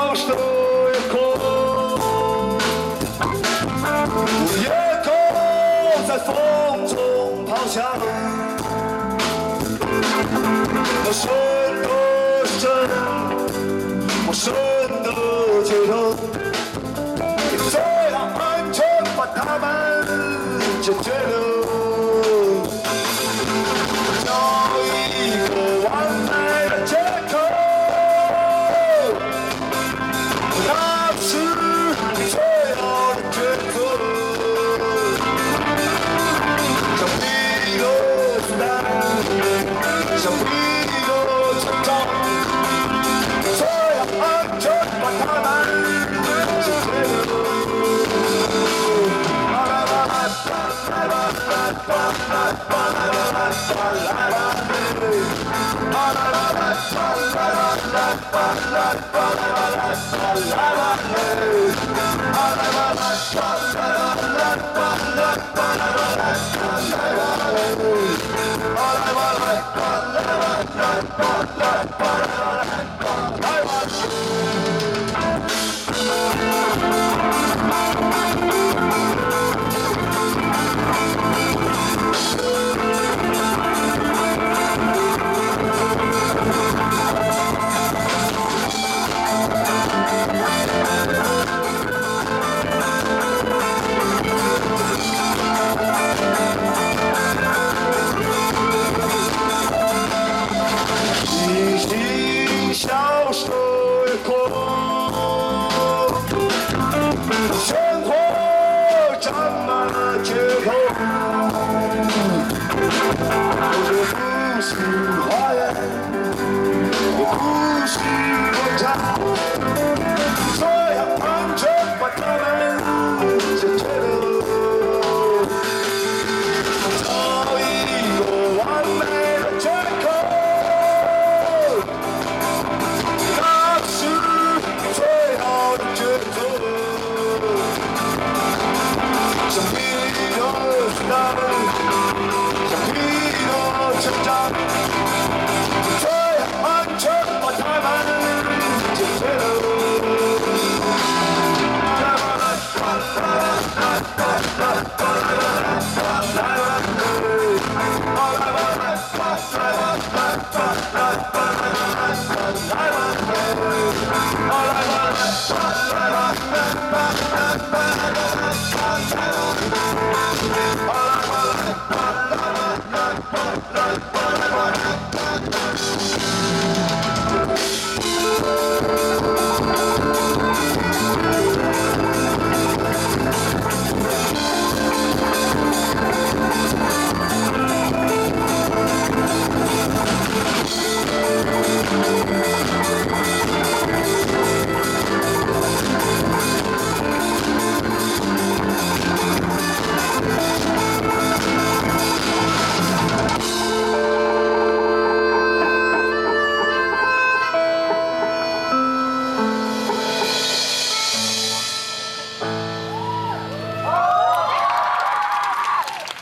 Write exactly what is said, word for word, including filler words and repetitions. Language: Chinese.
что я空，夜空在风中咆哮，陌生的深，陌生的街头，这样安全把他们解决了。 像一个成长，这样安全把他们解决了。来吧来吧来吧来吧来吧来吧来吧来吧嘿，来吧来吧来吧来吧来吧来吧来吧来吧嘿，来吧来吧来吧来吧来吧来吧来吧来吧嘿。 来吧来吧来吧来吧来吧来吧来吧！星星消失夜空，鲜活沾满了街头，有着不死花园，有故事广场。